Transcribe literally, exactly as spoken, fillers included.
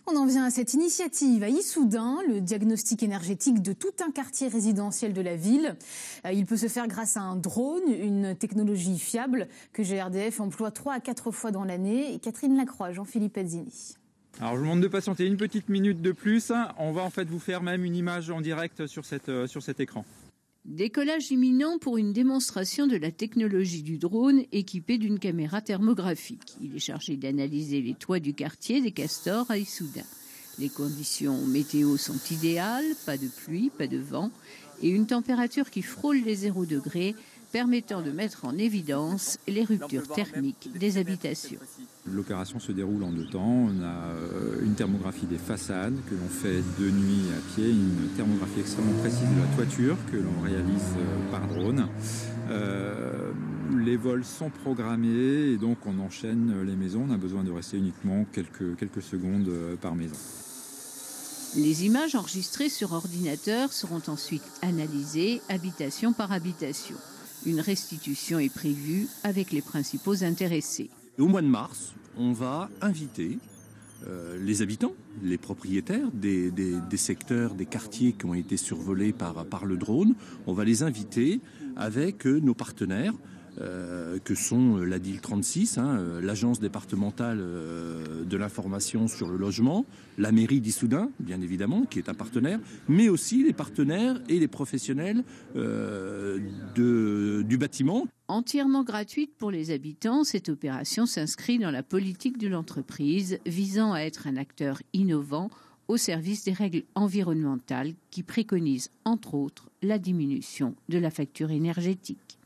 On en vient à cette initiative à Issoudun, le diagnostic énergétique de tout un quartier résidentiel de la ville. Il peut se faire grâce à un drone, une technologie fiable que G R D F emploie trois à quatre fois dans l'année. Catherine Lacroix, Jean-Philippe Azzini. Alors je vous demande de patienter une petite minute de plus. On va en fait vous faire même une image en direct sur, cette, sur cet écran. Décollage imminent pour une démonstration de la technologie du drone équipé d'une caméra thermographique. Il est chargé d'analyser les toits du quartier des Castors à Issoudun. Les conditions météo sont idéales, pas de pluie, pas de vent et une température qui frôle les zéro degrés, permettant de mettre en évidence les ruptures thermiques des habitations. L'opération se déroule en deux temps. On a une thermographie des façades que l'on fait de nuit à pied, une thermographie extrêmement précise de la toiture que l'on réalise par drone. Euh, les vols sont programmés et donc on enchaîne les maisons. On a besoin de rester uniquement quelques, quelques secondes par maison. Les images enregistrées sur ordinateur seront ensuite analysées habitation par habitation. Une restitution est prévue avec les principaux intéressés. Au mois de mars, on va inviter euh, les habitants, les propriétaires des, des, des secteurs, des quartiers qui ont été survolés par, par le drone. On va les inviter avec euh, nos partenaires, euh, que sont l'A D I L trente-six, hein, l'agence départementale euh, de l'information sur le logement, la mairie d'Issoudun, bien évidemment, qui est un partenaire, mais aussi les partenaires et les professionnels euh, de, du bâtiment. Entièrement gratuite pour les habitants, cette opération s'inscrit dans la politique de l'entreprise visant à être un acteur innovant au service des règles environnementales qui préconisent entre autres la diminution de la facture énergétique.